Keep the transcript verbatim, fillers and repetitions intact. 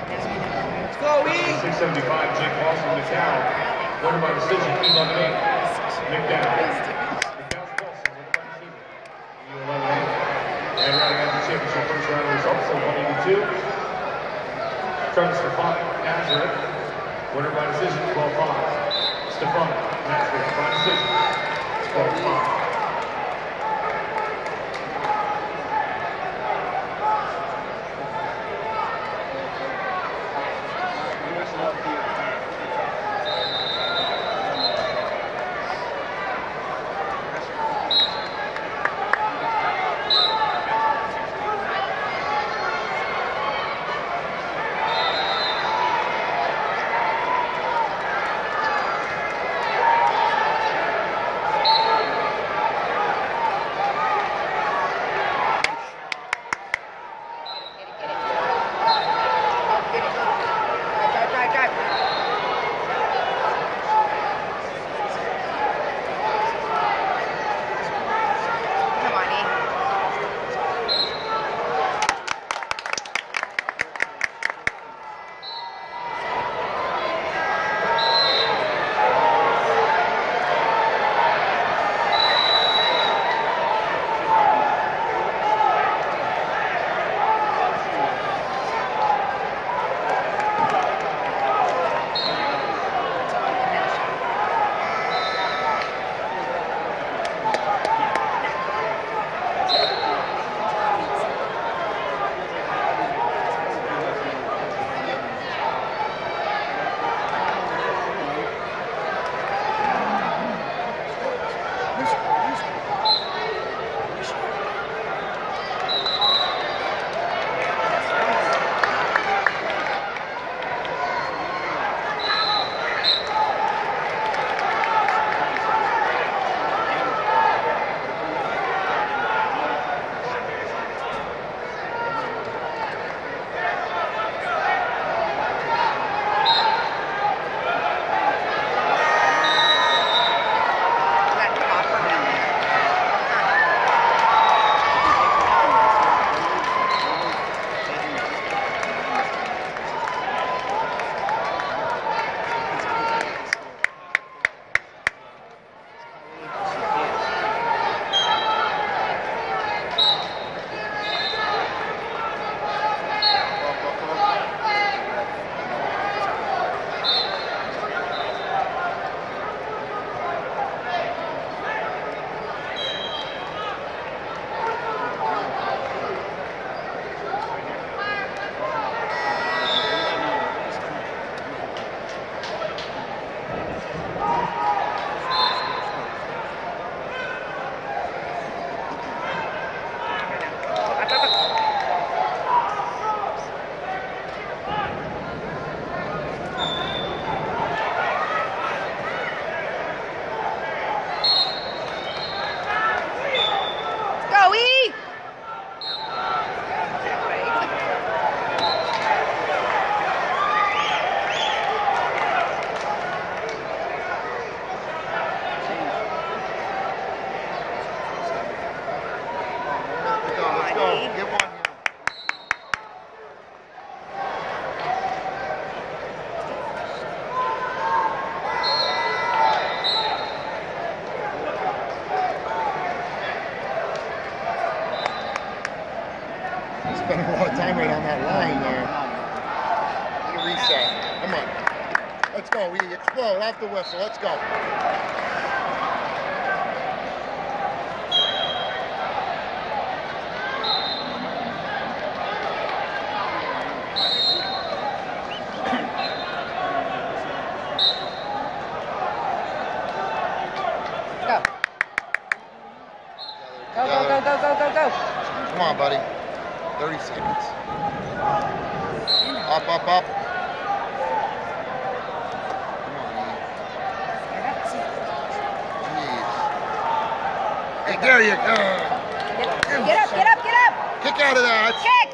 Let's go, E! six seventy-five, Jake Paulson, McDowell. Winner by decision, eleven eight. McDowell. McDowell's Paulson, winner by decision, eleven eight. And rounding out the championship first round results, so one eighty-two. Travis Stefanik, Nazareth. Winner by decision, twelve five. Stefanik, Nazareth, by decision, twelve five. Spent a lot of time right on that line there. Need a reset. Come on. Let's go. We explode off the whistle. Let's go. Go. Go, go, go, go, go, go. Come on, buddy. thirty seconds. Up, up, up. Come on, Ian. Jeez. Hey, there you go. Get up, get up, get up. Kick out of that. Kick.